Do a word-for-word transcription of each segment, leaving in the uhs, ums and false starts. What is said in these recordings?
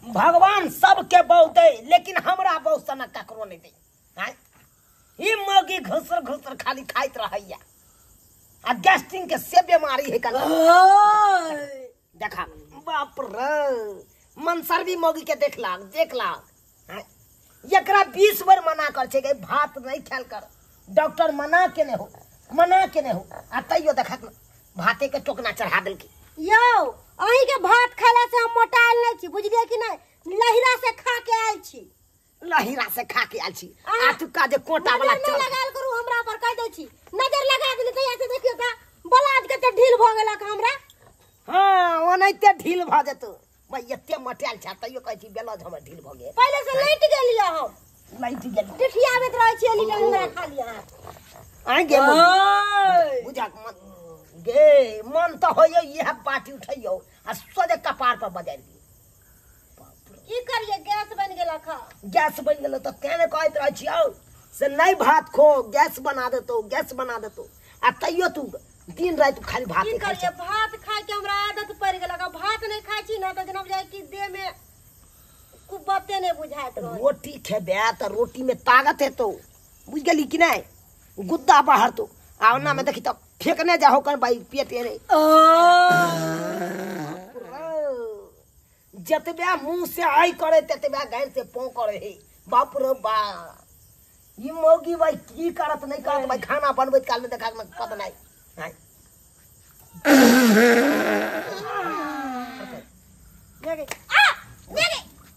भगवान सबके बहु दे लेकिन हमरा बहु सनक ककरो नहीं दे। ई मौगी घुसर घुसर खाली खाइत रहैया आ गैस्ट्रिक के से बीमारी है कल देखा बाप रे मनसरवी मौगी के देखला देखला एकरा बीस बार मना कर छे के भात नहीं खाल कर डॉक्टर मना के ने हो मना के ने हो आ तैयो देखा भाते के टोकना चढ़ा देल के यो अही के भात खाला से हम मोटाइल नहीं छी बुझलिए कि नहीं लहिरा से खा के आइल छी लहिरा से खा के आइल छी आ तू का जे कोटा वाला चल लगाल करू हमरा पर कह दे छी नजर लगा देली कहिया से देखियो का बलाज के ढील भ गेला का हमरा हां ओनैते ढील भ जतो भाई एते मटियाल छ तइयो कहै छी बेलज हमर ढील भ गेल पहले से लेट गेलिया हम लेट गेल टिठियाबैत रहै छी एली हमरा खा लिया आ गे बुझा मन गे मन तो होय यह पार्टी उठैयो आ सोजे कपार पर बजाइ दी की करिए गैस बन गेला खा गैस बन गेल त केने कहैत रहै छियौ से नहीं भात खो गैस बना देतो गैस बना देतो आ तइयो तू दिन रात खाली भात की करिए भात खाय के हमरा आदत पड़ गेला का भात नहीं खाइ छी ना त जना बुझाय कि देह में कुबते नहीं बुझाइत रह रोटी खेबे त रोटी में ताकत हेतो बुझ गेली कि नहीं गुद्दा बाहर तो आवना में देखी त फेंकने जाओ कर भाई पेटे रे जतबे मुंह से आई करे ततबे घर से पौ करे हे बाप रे बा ई मौगी भाई की करत नहीं करत भाई खाना बनबैत काल में देखा में पता नहीं हां देखे आ देखे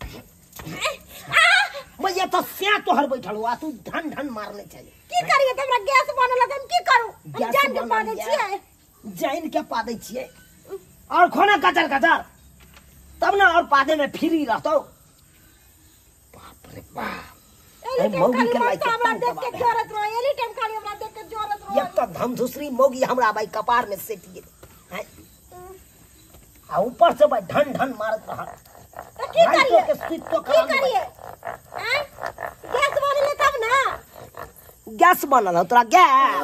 मैं ये तो से तोहर बैठल हुआ तू धन धन मारने चाहिए की करिए हमरा गैस बनल त हम की करू जान के पा दे छिए जान के पा दे छिए और खाना कचर कचर तब ना और पादे में फ्री रहतो बाप रे बाप ए मौगी के लाइक हमरा देख के जोरत रहो एली टाइम खाली हमरा देख के जोरत रहो एक तो धमधुसरी मौगी हमरा भाई कपार में सेट गेल है आ ऊपर से भाई धन धन मारत रहा तो की करिए के स्विच तो की करिए हैं गैस बनले तब ना गैस बनल तोरा गैस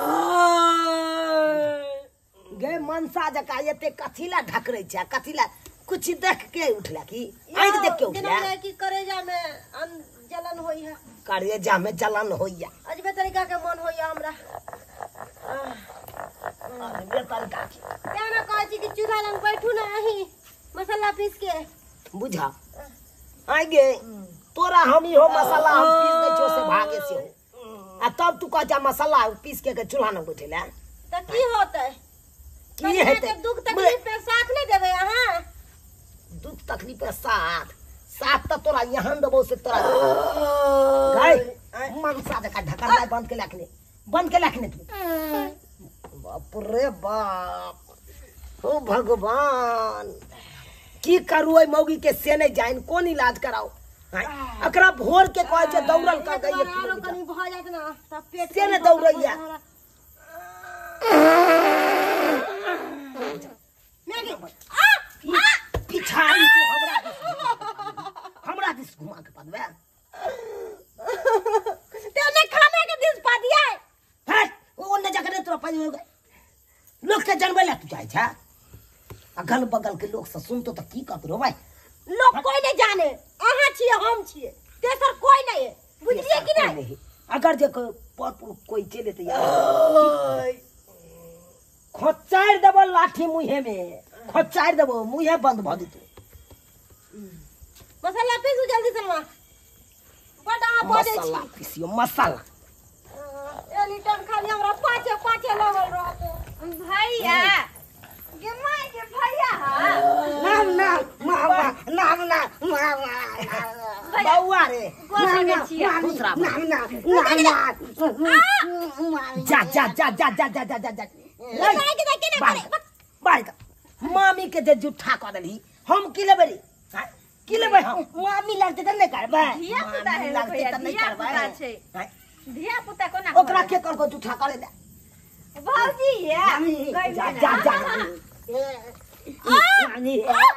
गे मनसा जका एते कथीला ढकरै छै कथीला कुछ देख के उठला की आंख देख के उठला जना की करेजा में जलन होई है करेजा में जलन होइया अजबे तरीका के मन होइया हमरा अजबे तरीका के क्या ना कहै छी कि चूल्हा लंग बैठू ना अही मसाला पीस के बुझा आगे तोरा हम ही हो मसाला हम पीस दे छो से भागे से हो आ तब तू कह जा मसाला पीस के के चूल्हा न बैठेला त की होतै की हेतै दुख तकलीफ पे साथ नहीं देबे यहां दुख तकलीफ पे साथ साथ त तोरा यहां देबो से तोरा गई मनसा जका ढकरलाई बंद के रखने बंद के रखने तू बाप रे बाप ओ भगवान की करू ओइ मौगी के से नहीं जाइन कोन इलाज कराओ अकरा भोर के कहै छै दौड़ल कर गई आरो कनी भ जात ना त पेट से ने दौड़ैया मेगे आ पिछाड़ी तू हमरा दिस हमरा दिस घुमा के पदवे ते ने खाने के दिस पा दिया है ओ ने जकरे तोरा पज लोग के जनबै ला तू जाय छ अगल बगल के लोग से सुनतो त की कहत रो भाई लोग कोई नहीं जाने अहाँ छिए हम छिए तेसर कोई नहीं है बुझलिए कि नहीं अगर जे पर कोई चले त यार खोचार देबो लाठी मुहे में खोचार देबो मुहे बंद भ दितो मसाला पीसू जल्दी से मां बड़ा बजे छी मसाला पीसियो मसाला एली टाइम खाली हमरा पाछे पाछे लगल रहतो भैया गे माय के भैया नाम नाम मामा नाम नाम मामा बौआ रे दूसरा नाम नाम जा जा जा जा जा जा जा जा जा लड़ाई के देखे ना करे बाय मामी के जे जुठा क देली हम की लेबे रे की लेबे हम मामी लगते त नहीं करबे धिया पुता है लगते त नहीं धिया करबे पुता छै धिया पुता कोना ओकरा के कर को जुठा करे ले भौजी है जा जा जा नानी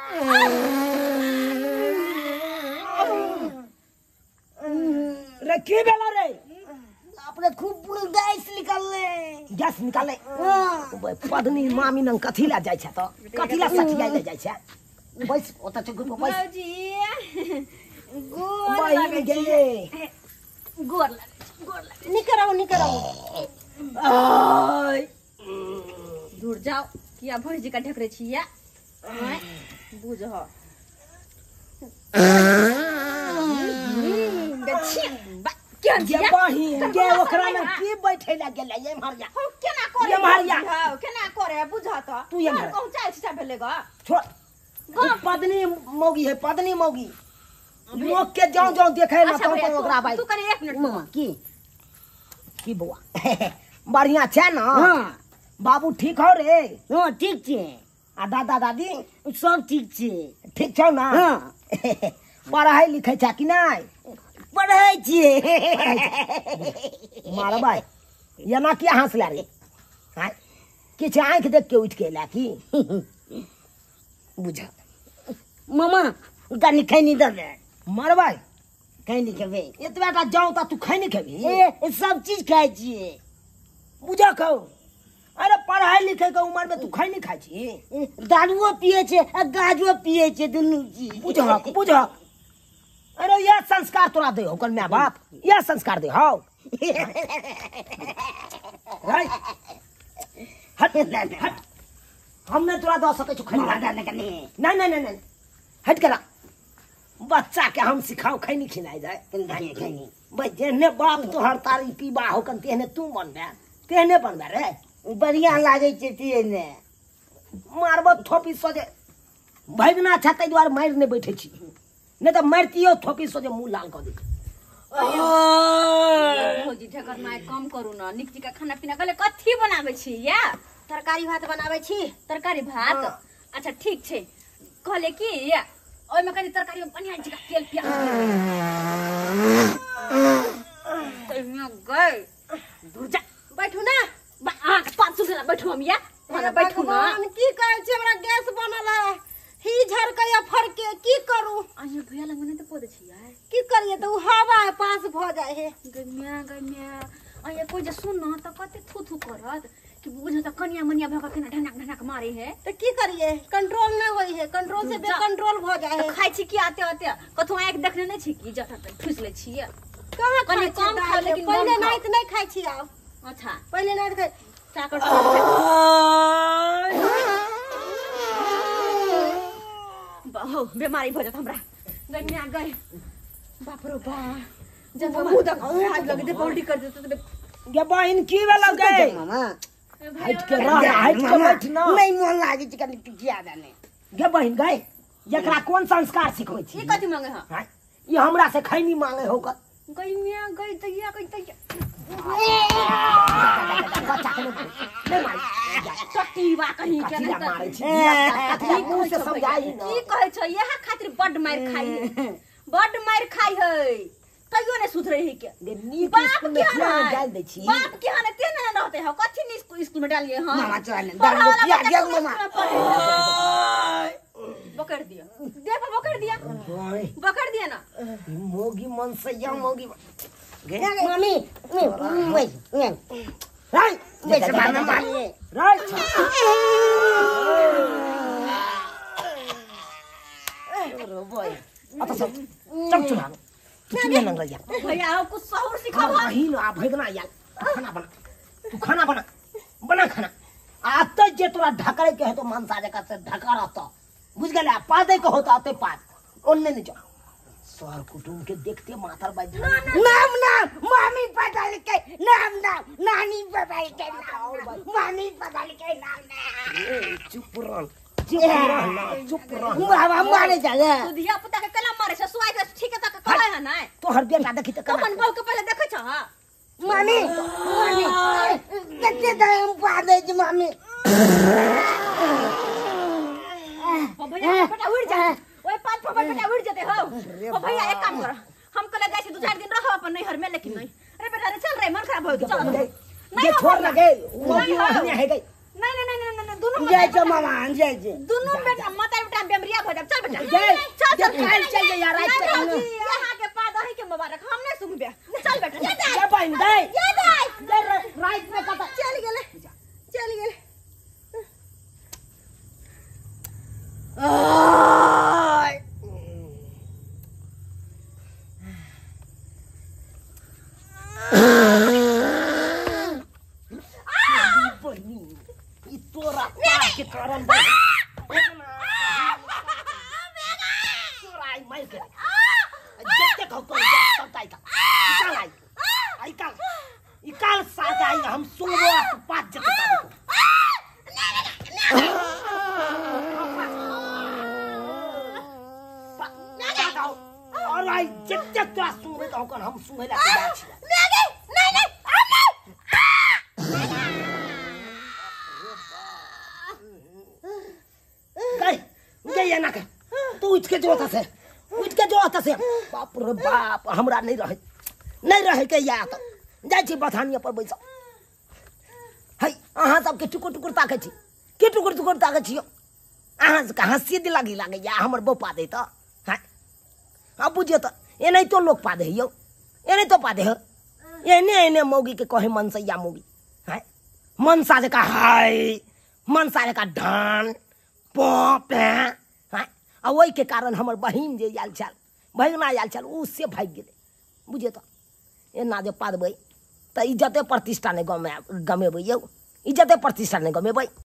रे की बेला रे अपने खूब गैस निकालले गैस निकालले हां पदनी मामी नंग कथी ला जाय छ त कथी ला सठिया ले जाय छ बस ओता छ गुन को बस भौजी गोर बहिन लागै गे छी गोर लागै गोर लागै निकराउ निकराउ आय दूर जाओ किया भौजी का ढकरे छिया बुझ ह गे बहिन गे ओकरा में की बैठे ला गेले ये मारिया हम केना करे ये मारिया केना करे बुझ त तू ये मार पहुंचाए छिटा भेले ग छोड़ पत्नी मौगी है पत्नी मौगी लोग के जाओ जाओ देखे ना तो ओकरा भाई तू करे एक मिनट मामा की की बुआ बढ़िया छे ना हां बाबू ठीक हो रे हां ठीक छे आ दादा दादी सब ठीक छे ठीक छौ ना हां पढ़ाई लिखाई छा कि नहीं पढ़ाई छे मार भाई ये ना क्या हंसला रे हां किछ आंख देख के उठ के ला की बुझा मामा गानी खैनी दे दे मार भाई खैनी खेबे इतबा का जाऊं ता तू खै नहीं खेबी ए सब चीज खाई छिए बुझा कहू अरे पढ़ाई लिखाई के उम्र में तू खै नहीं खाई छी दारुओ पिए छे आ गाजो पिए छे दुनु चीज बुझा बुझा अरे यह संस्कार तोरा दे हो कल मैं बाप यह संस्कार दे हो राइट हट हट हमने तोरा दो सके छु खैनी नहीं नहीं नहीं नहीं हट करा बच्चा के हम सिखाओ खैनी खिलाई जाए खैनी खैनी भाई जेने बाप तोहर तारी पीबा हो कन तेने तू बनबे तेने बनबे रे बढ़िया लागे छे तिए ने मारबो थोपी सोजे भगना छ तै द्वार मार ने बैठे छी नहीं तो मारतियो थोपी सोजे मुंह लाल कर दे भौजी ढकर माय कम करू न निकची का खाना पीना गले कथी बनाबै छी या तरकारी भात बनाबै छी तरकारी भात अच्छा ठीक छे कहले की या ओय में कनी तरकारी में बढ़िया जका तेल प्याज तो मैं गई दूर जा बैठू ना आ पाँच सौ बैठू हम या हमरा बैठू ना की कहै छै हमरा गैस बनल है ही झर के या फर के की करू अइयो भैया लग नहीं तो पद छी यार की करिए तो हवा है पास भ जाए है गम्या गम्या अइया कोई जे सुन न त कते थू थू करत कि बुझ त कनिया मनिया भगा के ढनक ढनक मारे है तो की करिए कंट्रोल नहीं होई है कंट्रोल से बेकंट्रोल भ जाए है खाइ छी की आते आते कथु आंख देखने नहीं छी की जटा पे ठुस ले छी कहां कनी कम खा लेकिन पहले नाइट नहीं खाइ छी आब अच्छा पहले नाइट खाइ चाकर बहु बीमारी भ जात हमरा गन्या गए बाप रे बा जब मुंह तक आग लग दे पलटी कर दे गे बहिन की भेलो गे मामा हट के रह हट के बैठ ना नहीं मन लागे छे कनी टिकिया दाने गे बहिन गए एकरा कोन संस्कार सिखबै छी ई कथि मांगे ह ई हमरा से खैनी मांगे हो कर गइमिया गइ तैया गइ तैया बच्चा के नहीं मार टटीवा कहीं के कथी नहीं मारै छी कथी मुंह से समझाई ना की कहै छ यह खातिर बड मार खाई है बड मार खाई है तैयो ने सुधरे है के गे नीक बाप स्कूल में के किया ना डाल दे छी बाप के हने तेने न रहते हो कथि नि स्कूल में डालिए हां मामा चल दारू पिया गया मामा बकर दिया दे पर बकर दिया बकर दिया ना मोगी मन से या मोगी गे मम्मी वही वही राइट वैसे मामा मारिए राइट रो बॉय आता सब चम चुना तू चुना लग रहा भैया आओ कुछ सहूर सिखाओ नहीं ना भगना यार खाना बना तू खाना बना बना खाना आते जे तोरा ढकरे के है तो मनसा जका से ढका रहता बुझ गेला पादे के होता आते पाद ओन्ने नहीं जा सर कुटुम के देखते माथर बाज नाम नाम मम्मी पता लिखे नाम नाम नानी पता लिखे नाम मम्मी पता लिखे नाम नाम चुप रह चुप रह ना चुप रह बाबा मारे जाले तू दिया पुता के कला मारे से सुआई के ठीक है तक कहै है ना तो हर बेटा देखी त अपन बहू के पहले देखै छ मम्मी मम्मी कते टाइम पादे जी मम्मी भैया बेटा उड़ जा ओए पांच पांच बेटा उड़ जाते हो ओ भैया एक काम कर हम कल गए दो चार दिन रहो अपन नैहर में लेकिन नहीं अरे बेटा रे चल रे मन खराब हो चल ये छोड़ लगे वो भी वहां है गई नहीं नहीं नहीं नहीं दोनों जय जय मामा जय जय दोनों बेटा माता बेटा बेमरिया हो जा चल बेटा जय चल चल चल चल यार यहां के पाद है के मुबारक हम नहीं सुनबे चल बेटा ये बहन दे ये दे राइट में कता चल गेले चल गेले कारण बा चोराई मार के जत्ते खौ कर सब ताई का इकाल आई आई काल इकाल साथ आई हम सुनबो पाँच जत्ते का और आई जत्ते तोरा सुनबे त हम सुनै ला तैयार छी नहीं नहीं गई गई ना के तू उठ के जोता से उठ के जोता से बाप रे बाप हमरा नहीं रहे नहीं रहे के या त जाय छी बथानिया पर बैस है अहाँ सब के टुकुर टुकुर ताके छी के टुकुर टुकुर ताके छी अहाँ से कहां सीधी लागी लागे या हमर बोपा दे त है अब बुझियो त एनै तो लोग पा दे यो एनै तो पा दे ह एने एने मौगी के कहे मन से या मौगी है मन साले का हाय मन साले का धान पोप है आ वही के कारण हमर बहिन जे आयल छल भगना आयल छल उससे भाग गेले बुझे तो एना जे पादबै त इज्जते प्रतिष्ठा ने गमे गमेबै यौ इज्जते प्रतिष्ठा ने गमेबै।